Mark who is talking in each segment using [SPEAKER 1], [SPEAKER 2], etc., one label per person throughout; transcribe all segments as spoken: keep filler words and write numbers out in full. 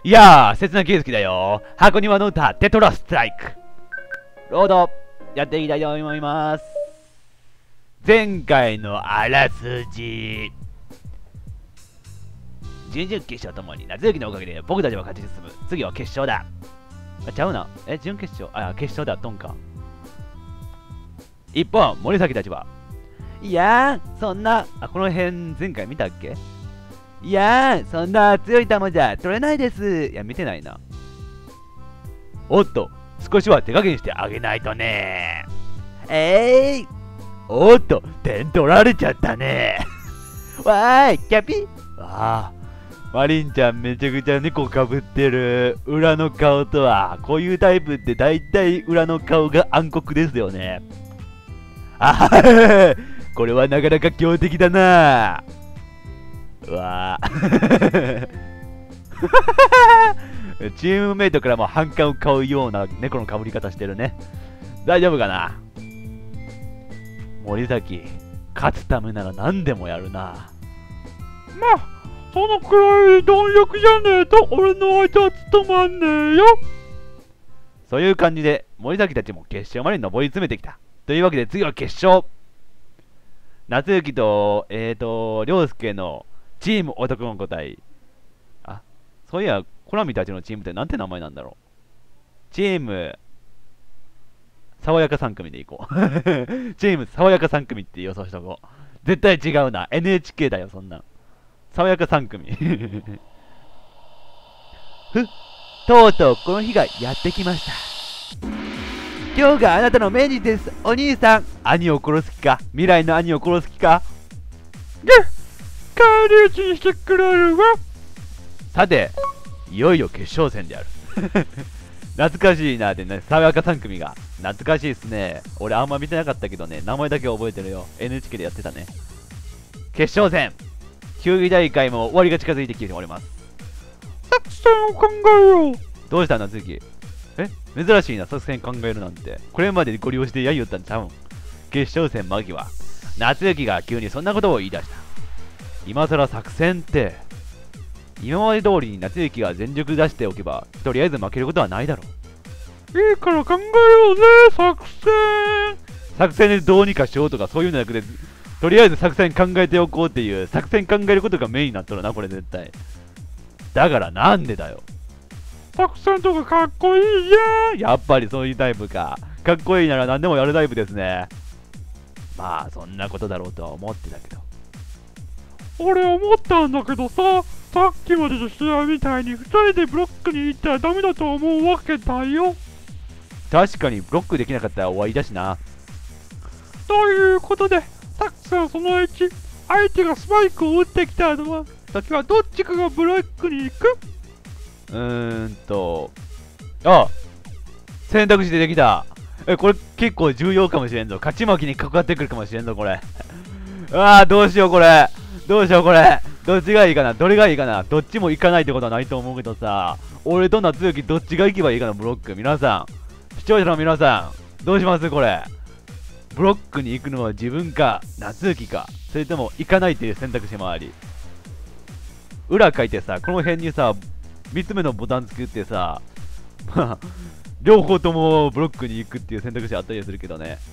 [SPEAKER 1] いやー、切な圭介だよ。箱庭の歌、テトラストライク。ロード、やっていきたいと思います。前回のあらすじ。準々決勝ともに夏雪のおかげで僕たちは勝ち進む。次は決勝だ。あ、ちゃうな。え、準決勝あ、決勝だ、トンか。一方、森崎たちは、いやー、そんな、あ、この辺前回見たっけ？いやー、そんな強い球じゃ取れないです。いや、見てないな。おっと、少しは手加減してあげないとね。えーい。おっと、点取られちゃったね。わーい、キャピああ、マリンちゃんめちゃくちゃ猫かぶってる。裏の顔とは、こういうタイプって大体裏の顔が暗黒ですよね。あはは、これはなかなか強敵だな。うわーチームメイトからも反感を買うような猫のかぶり方してるね。大丈夫かな。森崎、勝つためなら何でもやるな。
[SPEAKER 2] まあ、そのくらい貪欲じゃねえと俺の相手は務まんねえよ。
[SPEAKER 1] そういう感じで森崎たちも決勝まで上り詰めてきた。というわけで次は決勝。夏雪と、えーと、涼介のチーム男の子対、あ、そういや、コナミたちのチームってなんて名前なんだろう。チーム、爽やかさん組でいこう。チーム、爽やかさん組って予想しとこう。絶対違うな。エヌエイチケー だよ、そんなん。爽やかさん組。ふとうとうこの日がやってきました。今日があなたの命日です、お兄さん。兄を殺す気か、未来の兄を殺す気か。
[SPEAKER 2] で、帰り討ちにしてくれるわ。
[SPEAKER 1] さて、いよいよ決勝戦である。懐かしいなってね、爽やかさん組が。懐かしいっすね。俺あんま見てなかったけどね、名前だけ覚えてるよ。エヌエイチケー でやってたね。決勝戦。球技大会も終わりが近づいてきております。
[SPEAKER 2] 作戦を考えよう。
[SPEAKER 1] どうした夏雪？え、珍しいな、作戦考えるなんて。これまでご利用してやりよったんちゃうん。決勝戦間際、夏雪が急にそんなことを言い出した。今更作戦って、今まで通りに夏雪が全力出しておけば、とりあえず負けることはないだろう。
[SPEAKER 2] いいから考えようぜ、作戦。
[SPEAKER 1] 作戦でどうにかしようとかそういうのなくて、とりあえず作戦考えておこうっていう、作戦考えることがメインになっとるな、これ絶対。だからなんでだよ。
[SPEAKER 2] 作戦とかかっこいいやん。
[SPEAKER 1] やっぱりそういうタイプか。かっこいいなら何でもやるタイプですね。まあそんなことだろうとは思ってたけど。
[SPEAKER 2] 俺思ったんだけどさ、さっきまでの試合みたいにふたりでブロックに行ったらダメだと思うわけだよ。
[SPEAKER 1] 確かにブロックできなかったら終わりだしな。
[SPEAKER 2] ということで、作戦そのいち、相手がスパイクを打ってきたのは時はどっちかがブロックに行く。
[SPEAKER 1] うーんと、あ、選択肢出てきた。え、これ結構重要かもしれんぞ。勝ち負けに関わってくるかもしれんぞ、これ。ああ、どうしよう、これ。どうしよう、これ。どっちがいいかな、どれがいいかな。どっちも行かないってことはないと思うけどさ。俺と夏雪どっちが行けばいいかな、ブロック。皆さん、視聴者の皆さん、どうしますこれ。ブロックに行くのは自分か、夏雪か、それとも行かないっていう選択肢もあり。裏書いてさ、この辺にさ、みっつめのボタン作ってさ、まあ、両方ともブロックに行くっていう選択肢あったりするけどね。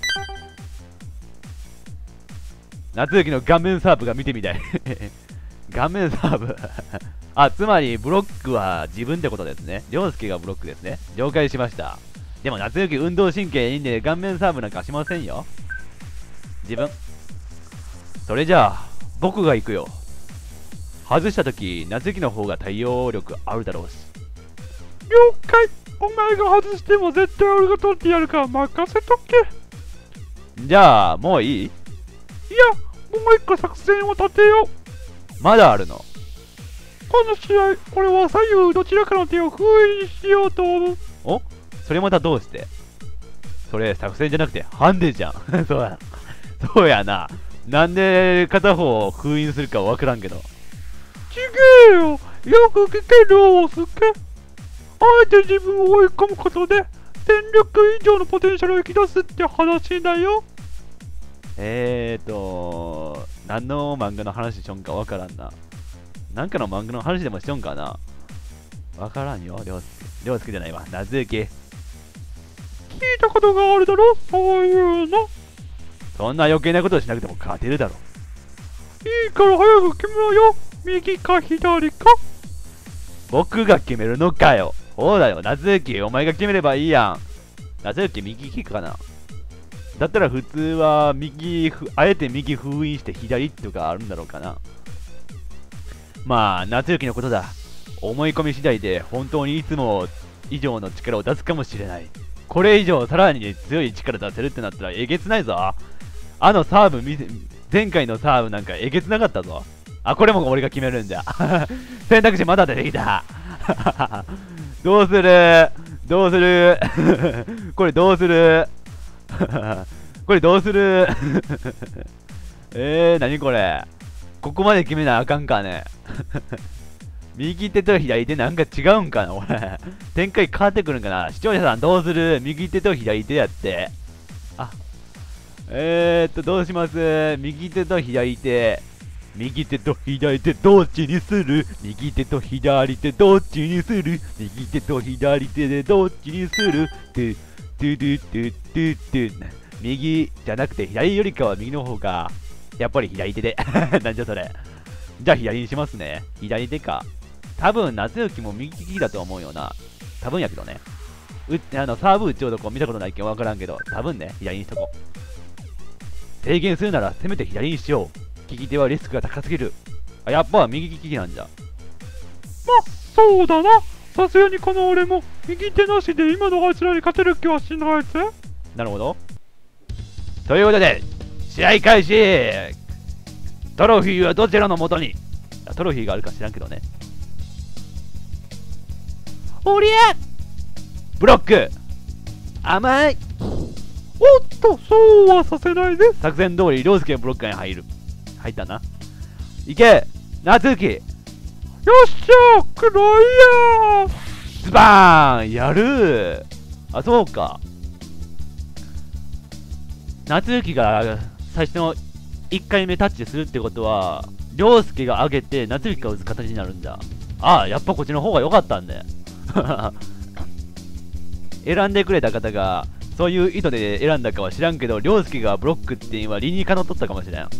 [SPEAKER 1] 夏雪の顔面サーブが見てみたい。顔面サーブあ、つまりブロックは自分ってことですね。涼介がブロックですね。了解しました。でも夏雪運動神経いいんで顔面サーブなんかしませんよ。自分。それじゃあ、僕が行くよ。外したとき、夏雪の方が対応力あるだろうし。
[SPEAKER 2] 了解。お前が外しても絶対俺が取ってやるから任せとけ。
[SPEAKER 1] じゃあ、もういい？
[SPEAKER 2] いや、もう一個作戦を立てよう。
[SPEAKER 1] まだあるの？
[SPEAKER 2] この試合、俺は左右どちらかの手を封印しようと思う。
[SPEAKER 1] お？それまたどうして？それ作戦じゃなくてハンデじゃん。そうや。そうやな。なんで片方を封印するかわからんけど。
[SPEAKER 2] ちげえよ。よく聞け、涼介。あえて自分を追い込むことで戦力以上のポテンシャルを引き出すって話だよ。
[SPEAKER 1] えーと、何の漫画の話しょんかわからんな。なんかの漫画の話でもしょんかな。 わからんよ、りょうすけ。りょうすけじゃないわ。夏雪。
[SPEAKER 2] 聞いたことがあるだろ、そういうの。
[SPEAKER 1] そんな余計なことしなくても勝てるだろ。
[SPEAKER 2] いいから早く決めろよ。右か左か。
[SPEAKER 1] 僕が決めるのかよ。そうだよ、夏雪。お前が決めればいいやん。夏雪右利きかな。だったら普通は右、あえて右封印して左とかあるんだろうかな。まあ、夏雪のことだ。思い込み次第で本当にいつも以上の力を出すかもしれない。これ以上さらに強い力出せるってなったらえげつないぞ。あのサーブ見せ、前回のサーブなんかえげつなかったぞ。あ、これも俺が決めるんだ。選択肢まだ出てきた。どうするどうするこれどうするこれどうするえー、なにこれ。ここまで決めなあかんかね。右手と左手なんか違うんかなこれ。展開変わってくるんかな。視聴者さんどうする？右手と左手やって。あ、えーっと、どうします？右手と左手。右手と左手どっちにする？右手と左手どっちにする？右手と左手でどっちにする？トゥトゥトゥトゥトゥトゥ。右じゃなくて左よりかは右の方がやっぱり左手で。なんじゃそれ。じゃあ左にしますね。左手か。多分夏雪も右利きだと思うよな。多分やけどね。うあのサーブ打ちようとこ見たことないけんわからんけど、多分ね、左にしとこう。制限するならせめて左にしよう。利き手はリスクが高すぎる。あ、やっぱ右利きなんじゃ。
[SPEAKER 2] ま、そうだな。さすがにこの俺も右手なしで今のあいつらに勝てる気はしないぜ。
[SPEAKER 1] なるほど。ということで、試合開始。トロフィーはどちらの元に？トロフィーがあるか知らんけどね。おりゃ！ブロック！甘い！
[SPEAKER 2] おっと、そうはさせないぜ。
[SPEAKER 1] 作戦通り、涼介のブロックに入る。入ったな。いけ！夏雪！
[SPEAKER 2] よっしゃー！クロイヤー！
[SPEAKER 1] ズバーン！やるー！あ、そうか。夏雪が最初のいっかいめタッチするってことは、涼介が上げて夏雪が打つ形になるんだ。ああ、やっぱこっちの方が良かったんだよ。選んでくれた方がそういう意図で選んだかは知らんけど、涼介がブロックっていうのは理にかのっとったかもしれん。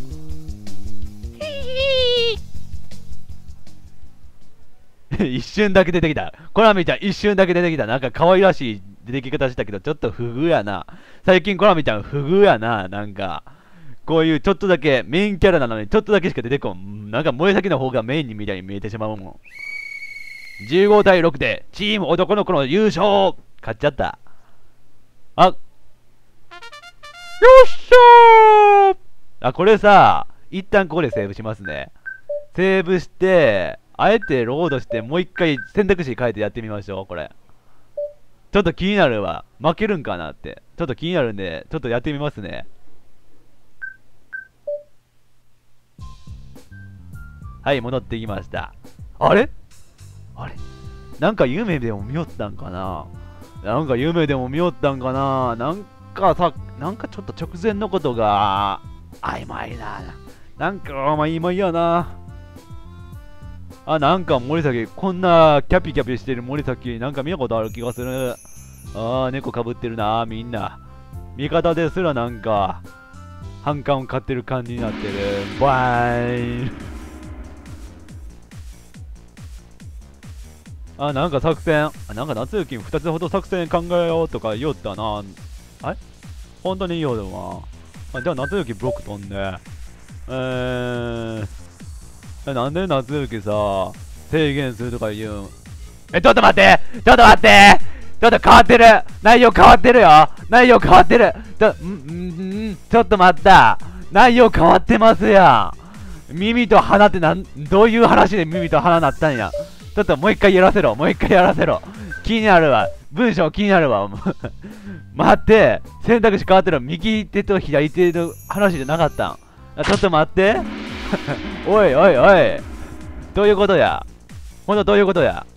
[SPEAKER 1] 一瞬だけ出てきた。コナミちゃん一瞬だけ出てきた。なんか可愛らしい出てき方したけど、ちょっと不遇やな。最近コナミちゃん不遇やな。なんかこういうちょっとだけメインキャラなのにちょっとだけしか出てこん。なんか燃え先の方がメインにみたいに見えてしまうもん。じゅうごたいろくでチーム男の子の優勝。勝っちゃった。あ、よ
[SPEAKER 2] っしゃー！
[SPEAKER 1] あ、これさ、一旦ここでセーブしますね。セーブして、あえてロードしてもう一回選択肢変えてやってみましょう。これちょっと気になるわ。負けるんかなってちょっと気になるんで、ちょっとやってみますね。はい、戻ってきました。あれあれなんか夢でも見よったんかな。なんか夢でも見よったんかな。なんかさ、なんかちょっと直前のことが曖昧な。なんかまあ曖昧やな。あ、なんか森崎、こんなキャピキャピしてる森崎、なんか見たことある気がする。あー、猫かぶってるな、みんな。味方ですらなんか反感を買ってる感じになってる。バーン。あ、なんか作戦、あ、なんか夏雪ふたつほど作戦考えようとか言おったな。あれ本当に言おうだわ。あ、じゃあ夏雪ブロック飛んで。えー、え、なんで夏雪さ、制限するとか言うん？え、ちょっと待ってちょっと待ってちょっと変わってる内容変わってるよ内容変わってるちょ、ん、ん、ちょっと待った。内容変わってますやん。耳と鼻ってなん、どういう話で耳と鼻なったんや。ちょっともう一回やらせろ。もう一回やらせろ。気になるわ。文章気になるわ。待って。選択肢変わってる。右手と左手の話じゃなかったん。ちょっと待って。おいおいおい。どういうことや。ほんとどういうことや。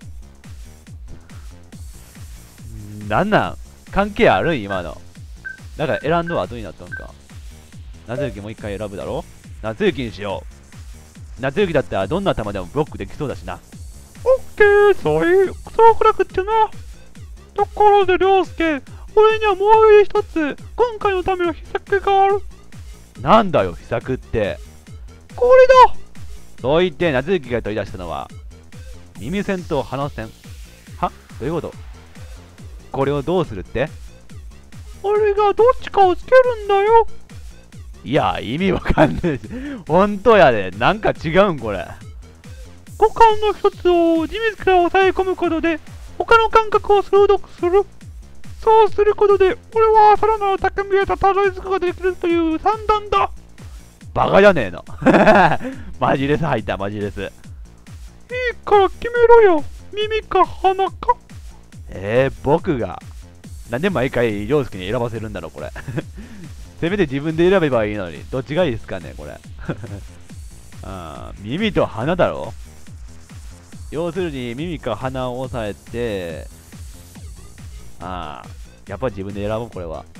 [SPEAKER 1] なんなん関係ある今の。だから選んだ後になったんか。夏雪もう一回選ぶだろ。夏雪にしよう。夏雪だったらどんな球でもブロックできそうだしな。
[SPEAKER 2] オッケー、そういうこそうこなくってな。ところで涼介、俺にはもう一つ今回のための秘策がある。
[SPEAKER 1] なんだよ秘策って。
[SPEAKER 2] これだ。
[SPEAKER 1] そう言って夏雪が取り出したのは耳栓と鼻栓。は？どういうこと？これをどうするって？
[SPEAKER 2] 俺がどっちかをつけるんだよ。
[SPEAKER 1] いや意味わかんねえし。本当やで、なんか違うんこれ。
[SPEAKER 2] 五感の一つを地面から抑え込むことで他の感覚を鋭くする。そうすることで俺はさらなる高みへとたどり着くことができるという算段だ。
[SPEAKER 1] バカじゃねえの。マジレス入ったマジレス。いい
[SPEAKER 2] から決めろよ。耳か鼻か。
[SPEAKER 1] えー、僕がなんで毎回涼介に選ばせるんだろうこれ。せめて自分で選べばいいのに、どっちがいいですかねこれ。あー、耳と鼻だろ。要するに耳か鼻を押さえて、ああ、やっぱ自分で選ぼうこれは。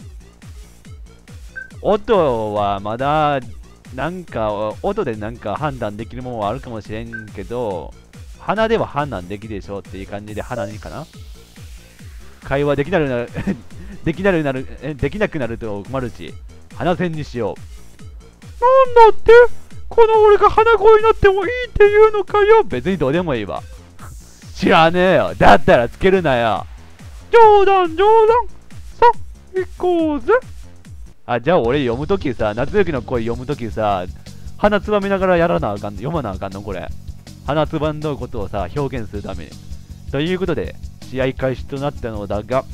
[SPEAKER 1] 音はまだなんか音でなんか判断できるものはあるかもしれんけど、鼻では判断できるでしょっていう感じで鼻にかな。会話できなくなるできなくなるえできなくなると困るし、鼻栓にしよ
[SPEAKER 2] う。なんだって、この俺が鼻声になってもいいって言うのかよ。
[SPEAKER 1] 別にどうでもいいわ。知らねえよ。だったらつけるなよ。
[SPEAKER 2] 冗談冗談。さあ行こうぜ。
[SPEAKER 1] あ、じゃあ俺読むときさ、夏雪の声読むときさ、鼻つばみながらやらなあかん、読まなあかんのこれ。鼻つばんのことをさ、表現するために。ということで、試合開始となったのだが、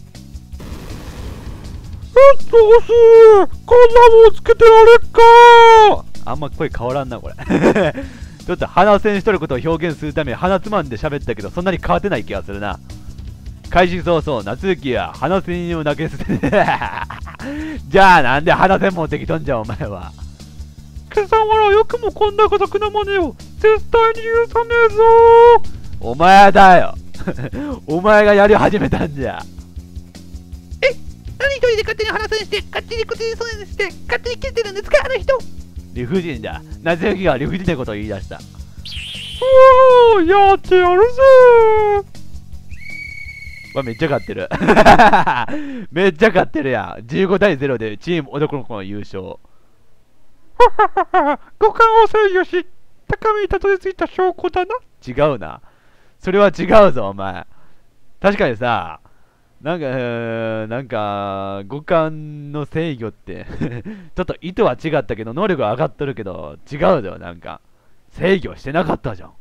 [SPEAKER 2] えっと欲しい。こんなもんつけてられっか。
[SPEAKER 1] あんま声変わらんなこれ。ちょっと鼻栓しとることを表現するために鼻つまんで喋ったけど、そんなに変わってない気がするな。開始早々、夏雪は鼻栓を投げ捨ててじゃあなんで鼻栓持ってきとんじゃお前は。
[SPEAKER 2] 貴様らよくもこんなことくなまねを絶対に許さねえぞ。
[SPEAKER 1] お前だよ。お前がやり始めたんじゃ。
[SPEAKER 2] え、何一人で勝手に鼻栓して勝手に口に栓して勝手に切ってるんですかあの人。
[SPEAKER 1] 理不尽だ。夏雪が理不尽なことを言い出した。
[SPEAKER 2] おー、やってやるぜー。
[SPEAKER 1] わ、めっちゃ勝ってる。めっちゃ勝ってるやん。じゅうごたいゼロでチーム男の子の優勝。
[SPEAKER 2] はははは、五感を制御し高みにたどり着いた証拠だな。
[SPEAKER 1] 違うな。それは違うぞお前。確かにさ、なんか、なんか五感の制御ってちょっと意図は違ったけど能力は上がっとるけど違うぞ。なんか制御してなかったじゃん。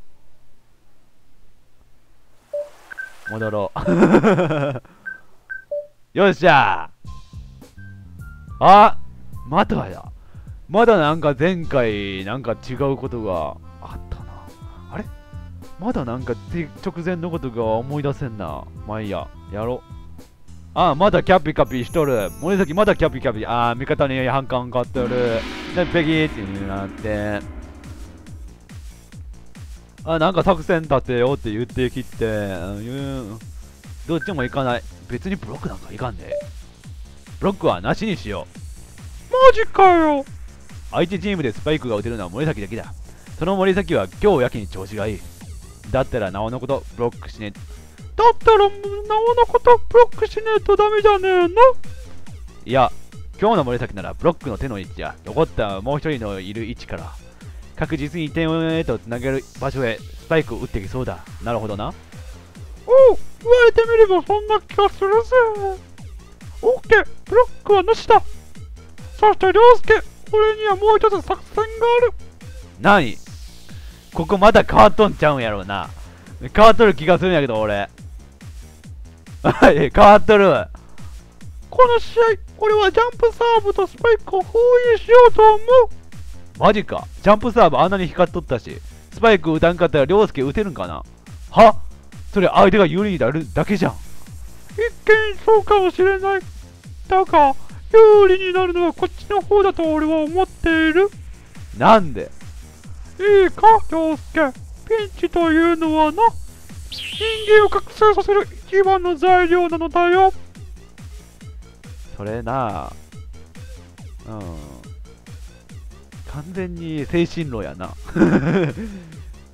[SPEAKER 1] 戻ろう。よっしゃー。あ、またや。まだなんか前回なんか違うことがあったな。あれ、まだなんか直前のことが思い出せんな。まあいいや、やろう。あ、まだキャピキャピしとる。森崎まだキャピキャピ。あー、味方に反感買ってる。で、ペギーってなって。あ、なんか作戦立てよって言ってきて、うん、どっちもいかない。別にブロックなんかいかんで。ブロックはなしにしよ
[SPEAKER 2] う。マジかよ。
[SPEAKER 1] 相手チームでスパイクが打てるのは森崎だけだ。その森崎は今日やけに調子がいい。だったらなおのことブロックしね。
[SPEAKER 2] だったらなおのことブロックしねえとダメじゃねえの。
[SPEAKER 1] いや、今日の森崎ならブロックの手の位置や残ったもう一人のいる位置から確実に点へとつなげる場所へスパイクを打ってきそうだ。なるほどな。
[SPEAKER 2] おう、言われてみればそんな気がするぜ。オッケー、ブロックはなしだ。そして涼介、俺にはもう一つ作戦がある。
[SPEAKER 1] 何？ここまだ変わっとんちゃうんやろうな。変わっとる気がするんやけど俺。はい、変わっとる。
[SPEAKER 2] この試合、俺はジャンプサーブとスパイクを封印しようと思う。
[SPEAKER 1] マジか。ジャンプサーブあんなに光っとったし、スパイク打たんかったら涼介打てるんかな。は？それ相手が有利になるだけじゃん。
[SPEAKER 2] 一見そうかもしれない。だが有利になるのはこっちの方だと俺は思っている。
[SPEAKER 1] なんで？
[SPEAKER 2] いいか涼介、ピンチというのはな、人間を覚醒させる一番の材料なのだよ。
[SPEAKER 1] それなあ、うん、完全に精神論やな。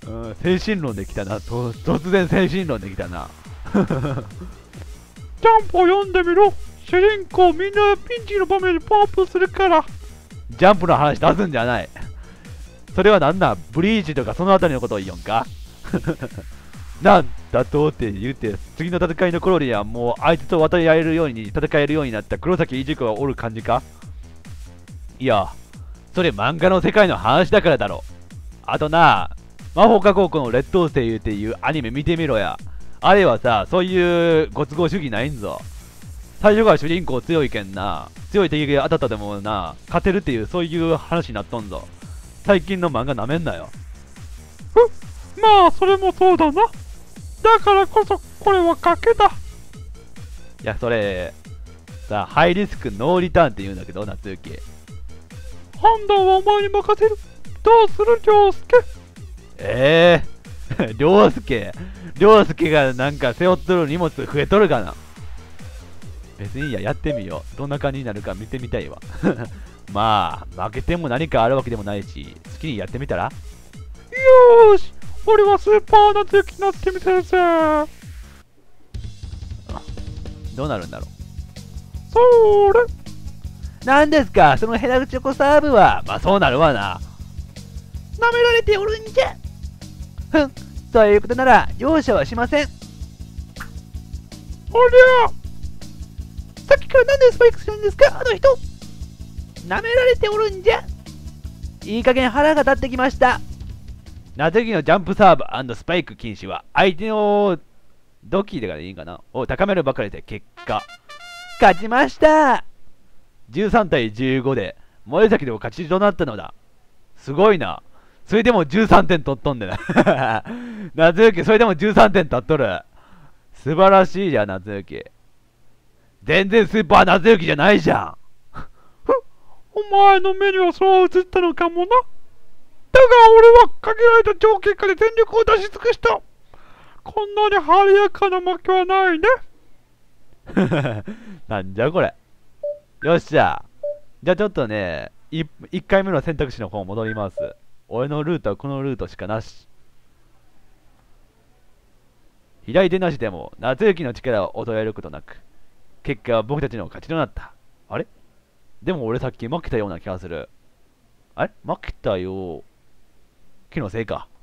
[SPEAKER 1] うん、精神論できたな。と突然精神論できたな。
[SPEAKER 2] ジャンプを読んでみろ。主人公みんなピンチの場面でパワーアップするから。
[SPEAKER 1] ジャンプの話出すんじゃない。それはなんだ、ブリーチとかそのあたりのことを言おんか。なんだとって言って、次の戦いの頃にはもう相手と渡り合えるように戦えるようになった黒崎一子がおる感じか。いや、それ漫画の世界の話だからだろ。あとな、魔法科高校の劣等生っていうアニメ見てみろや。あれはさ、そういうご都合主義ないんぞ。最初から主人公強いけんな、強い敵が当たったでもな、勝てるっていうそういう話になっとんぞ。最近の漫画なめんなよ。
[SPEAKER 2] ふっ、まあそれもそうだな。だからこそこれは賭けだ。
[SPEAKER 1] いや、それさあ、ハイリスクノーリターンって言うんだけど、夏雪。
[SPEAKER 2] 判断はお前に任せる。どうする、涼介。
[SPEAKER 1] ええー、涼介涼介がなんか背負っとる荷物増えとるかな。別にいいや、やってみよう。どんな感じになるか見てみたいわ。まあ負けても何かあるわけでもないし、好きにやってみたら。
[SPEAKER 2] よーし、俺はスーパー夏雪になってみてるぜ。
[SPEAKER 1] どうなるんだろう。
[SPEAKER 2] それ
[SPEAKER 1] なんですか、そのヘラルチョコサーブは。まあそうなるわな。
[SPEAKER 2] 舐められておるんじゃ。
[SPEAKER 1] ふん、そういうことなら容赦はしません。
[SPEAKER 2] おりゃ、さっきからなんでスパイクするんですか、あの人。舐められておるんじゃ。
[SPEAKER 1] いい加減腹が立ってきました。夏雪のジャンプサーブ&スパイク禁止は相手のドキでからいいんかなを高めるばかりで結果勝ちました。じゅうさんたいじゅうごで萌崎でも勝ちとなったのだ。すごいな。それでもじゅうさんてん取っとんでな。夏雪それでもじゅうさんてん取っとる。素晴らしいじゃん夏雪。全然スーパー夏雪じゃないじゃん。
[SPEAKER 2] お前の目にはそう映ったのかもな。だが俺は限られた条件下で全力を出し尽くした。こんなに晴れやかな負けはないね。
[SPEAKER 1] なんじゃこれ。よっしゃ。じゃあちょっとね、いっかいめの選択肢の方戻ります。俺のルートはこのルートしかなし。左手なしでも夏雪の力を衰えることなく、結果は僕たちの勝ちとなった。あれでも俺さっき負けたような気がする。あれ負けたよ。気のせいか。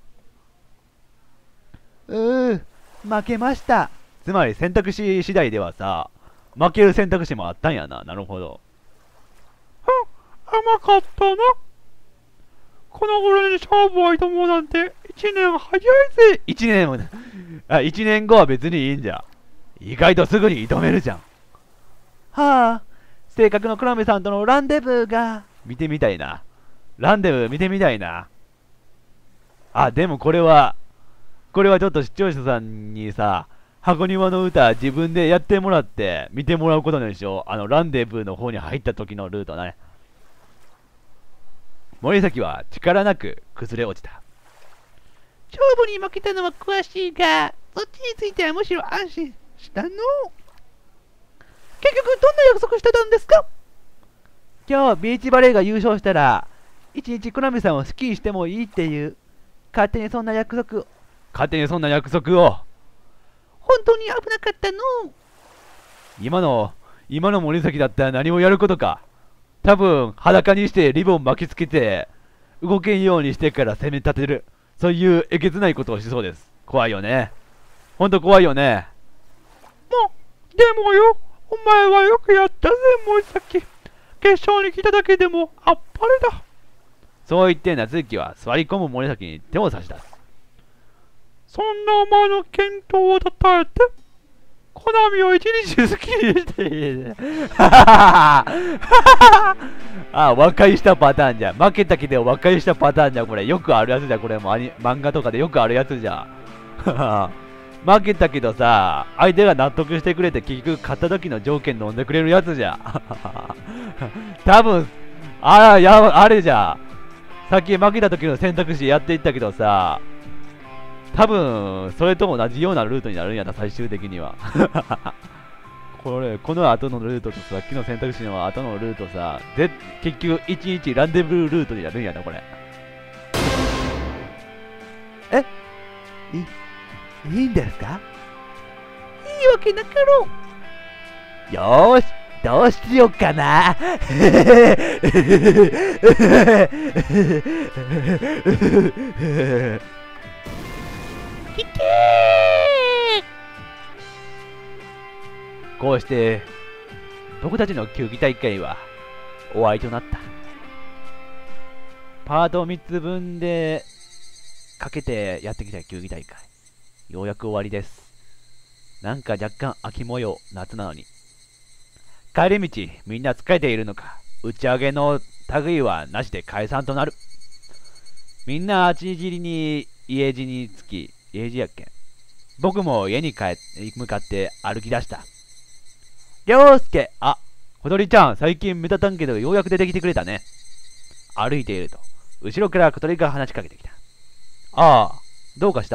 [SPEAKER 1] うー、負けました。つまり選択肢次第ではさ、負ける選択肢もあったんやな。なるほど。
[SPEAKER 2] ふん、甘かったな。この頃に勝負を挑もうなんて一年早いぜ。
[SPEAKER 1] 一年もあ、一年後は別にいいんじゃ。意外とすぐに挑めるじゃん。はあ、性格の黒目さんとのランデブーが見てみたいな。ランデブー見てみたいな。あ、でもこれは、これはちょっと視聴者さんにさ、箱庭の歌自分でやってもらって見てもらうことでしょ。あのランデブーの方に入った時のルートね。森崎は力なく崩れ落ちた。
[SPEAKER 2] 勝負に負けたのは詳しいが、そっちについてはむしろ安心したの。結局どんな約束してたんですか。
[SPEAKER 1] 今日ビーチバレーが優勝したら一日コナミさんを好きにしてもいいっていう、勝手にそんな約束を勝手にそんな約束を
[SPEAKER 2] 本当に危なかったの。
[SPEAKER 1] 今の今の森崎だったら何をやることか。多分裸にしてリボン巻きつけて動けんようにしてから攻め立てる、そういうえげつないことをしそうです。怖いよね。ほんと怖いよね。
[SPEAKER 2] もうでもよ、お前はよくやったぜ森崎。決勝に来ただけでもあっぱれだ。
[SPEAKER 1] そう言って夏雪は座り込む森崎に手を差し出す。
[SPEAKER 2] そんなお前の健闘をたたえてコナミを一日好きにしている。
[SPEAKER 1] ああ、和解したパターンじゃん。負けたけど和解したパターンじゃん。これよくあるやつじゃん。これもアニ漫画とかでよくあるやつじゃん。負けたけどさ、相手が納得してくれて結局勝った時の条件飲んでくれるやつじゃん。多分あやあれじゃん。さっき負けた時の選択肢やっていったけどさ、多分それと同じようなルートになるんやな、最終的には。これこの後のルートとさっきの選択肢の後のルートさ、で結局いちにちランデブールートになるんやな、これ。 えい、いいんですか？
[SPEAKER 2] いいわけなかろ
[SPEAKER 1] う。よーし、どうしようかな。
[SPEAKER 2] いけ
[SPEAKER 1] こうして僕たちの球技大会は終わりとなった。パートみっつぶんでかけてやってきた球技大会、ようやく終わりです。なんか若干秋模様、夏なのに。帰り道みんな疲れているのか、打ち上げの類はなしで解散となる。みんなあちじりに家路に着き、家路やっけん。僕も家に帰って向かって歩き出した。りょうすけ、あ、ほどりちゃん、最近目立たんけどようやく出てきてくれたね。歩いていると後ろから小鳥が話しかけてきた。ああ、どうかした？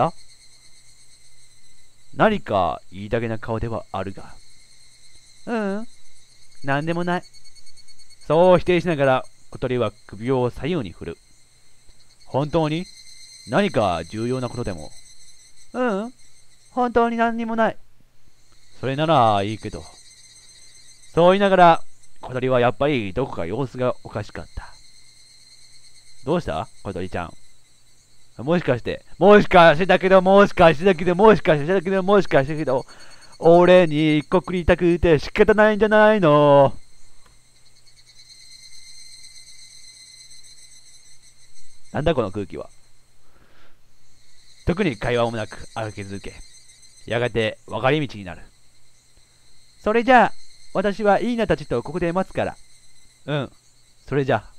[SPEAKER 1] 何か言いたげな顔ではあるが。ううん、なんでもない。そう否定しながら小鳥は首を左右に振る。本当に何か重要なことでも？ううん、本当に何にもない。それならいいけど。そう言いながら小鳥はやっぱりどこか様子がおかしかった。どうした小鳥ちゃん。もしかして、もしかしてだけど、もしかしてだけど、もしかしてだけど、もしかしてだけど、俺に告りたくて仕方ないんじゃないの？なんだこの空気は。特に会話もなく歩き続け、やがて分かり道になる。それじゃあ、私はイーナたちとここで待つから。うん、それじゃ。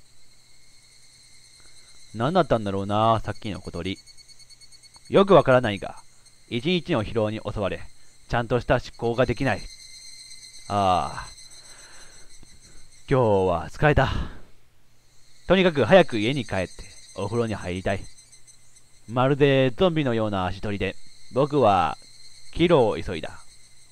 [SPEAKER 1] 何だったんだろうな、さっきの小鳥。よくわからないが、一日の疲労に襲われ、ちゃんとした思考ができない。ああ、今日は疲れた。とにかく早く家に帰ってお風呂に入りたい。まるでゾンビのような足取りで、僕は帰路を急いだ。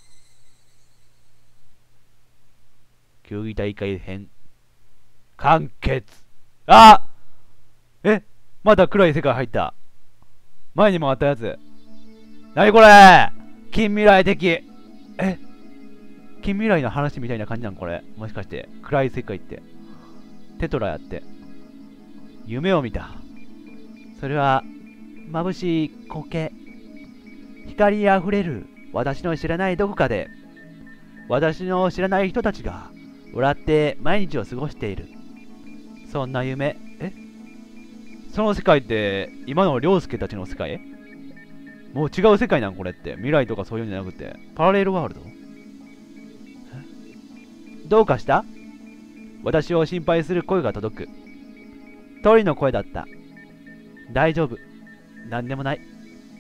[SPEAKER 1] 球技大会編完結。あっ、え、まだ黒い世界入った。前にもあったやつ。なにこれ？近未来的。え、近未来の話みたいな感じなんこれ。もしかして暗い世界ってテトラやって夢を見た。それは眩しい光景。光にあふれる私の知らないどこかで、私の知らない人たちが笑って毎日を過ごしている。そんな夢。え、その世界って今の涼介たちの世界？もう違う世界なんこれって。未来とかそういうんじゃなくてパラレルワールド？どうかした？私を心配する声が届く。鳥の声だった。大丈夫、なんでもない。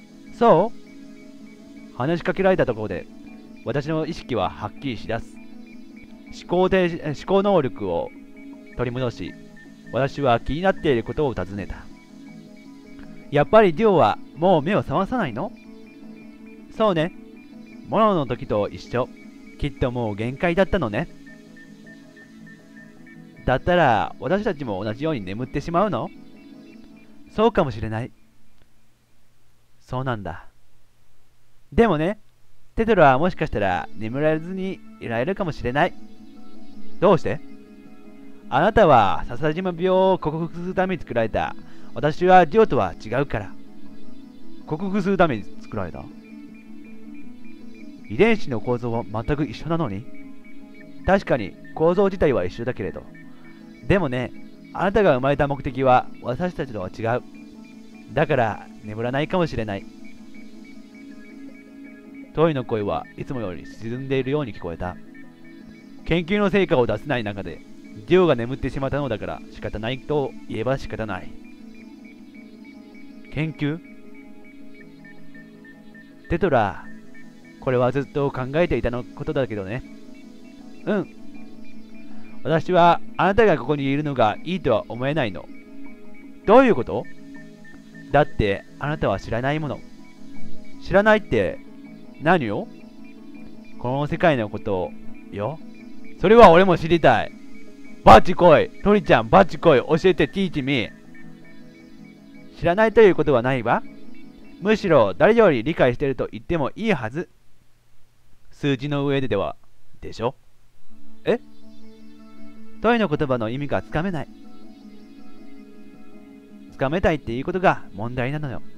[SPEAKER 1] そう話しかけられたところで私の意識ははっきりしだす。思考で思考能力を取り戻し、私は気になっていることを尋ねた。やっぱりデュオはもう目を覚まさないの？そうね。モノの時と一緒。きっともう限界だったのね。だったら私たちも同じように眠ってしまうの？そうかもしれない。そうなんだ。でもね、テトラはもしかしたら眠られずにいられるかもしれない。どうして？あなたは笹島病を克服するために作られた。私はデュオとは違うから。克服するために作られた？遺伝子の構造は全く一緒なのに？確かに構造自体は一緒だけれど。でもね、あなたが生まれた目的は私たちとは違う。だから眠らないかもしれない。トイの声はいつもより沈んでいるように聞こえた。研究の成果を出せない中でデュオが眠ってしまったのだから仕方ないと言えば仕方ない。研究？テトラ、これはずっと考えていたのことだけどね。うん。私はあなたがここにいるのがいいとは思えないの。どういうこと？だってあなたは知らないもの。知らないって何を？この世界のことよ。それは俺も知りたい。バッチ来い。トリちゃん、バッチ来い。教えて、ティーチミー。知らないということはないわ。 むしろ誰より理解していると言ってもいいはず。数字の上ででは、でしょ？え？問いの言葉の意味がつかめない。つかめたいっていうことが問題なのよ。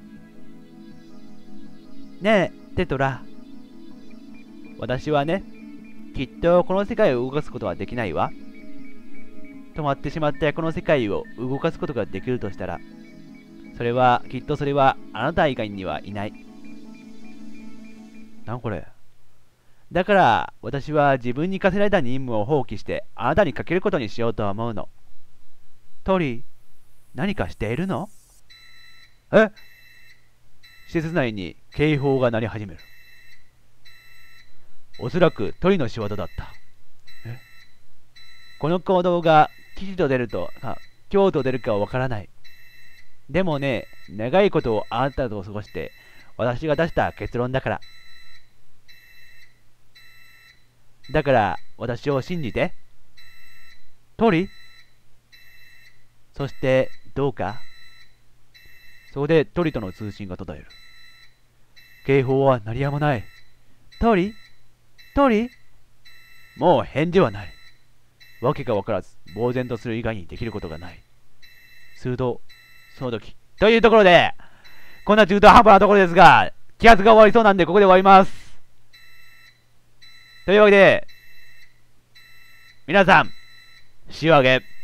[SPEAKER 1] ねえ、テトラ。私はね、きっとこの世界を動かすことはできないわ。止まってしまったこの世界を動かすことができるとしたら、それは、きっとそれはあなた以外にはいない。なんこれ。だから、私は自分に課せられた任務を放棄してあなたにかけることにしようと思うの。トリ、何かしているの？え？施設内に警報が鳴り始める。おそらくトリの仕業だった。え？この行動が吉と出るとか、凶と出るかはわからない。でもね、長いことをあなたと過ごして、私が出した結論だから。だから、私を信じて。トリ？そして、どうか。そこでトリとの通信が途絶える。警報は鳴りやまない。トリ？トリ？もう返事はない。わけがわからず、呆然とする以外にできることがない。すると、その時。というところで、こんな中途半端なところですが、気圧が終わりそうなんで、ここで終わります。というわけで、皆さん、仕上げ。